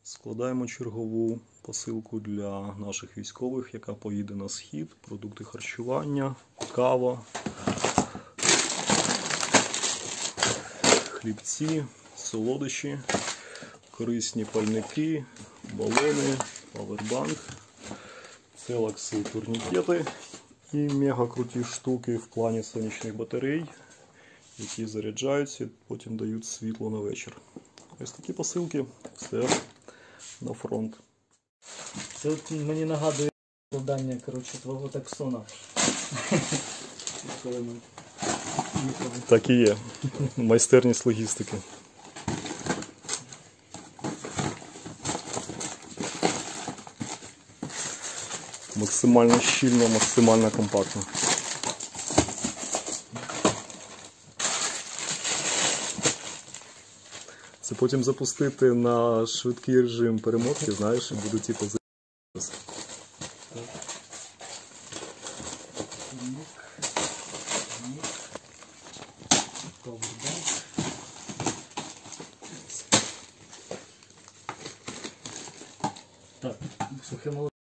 Складаємо чергову посилку для наших військових, яка поїде на схід. Продукти харчування, кава, хлібці, солодощі, корисні пальники, балони, павербанк, 𝗨𝗏𝗍 турнікети і мега круті штуки в плані сонячних батарей, які заряджаються і потім дають світло на вечір. Ось такі посилки, все на фронт. Це от мені нагадує складання, твого таксона. Так і є. Майстерність логістики. Максимально щільно, максимально компактно. Це потім запустити на швидкий режим перемотки, знаєш, і буде типу за***ся. Так, сухе молоко.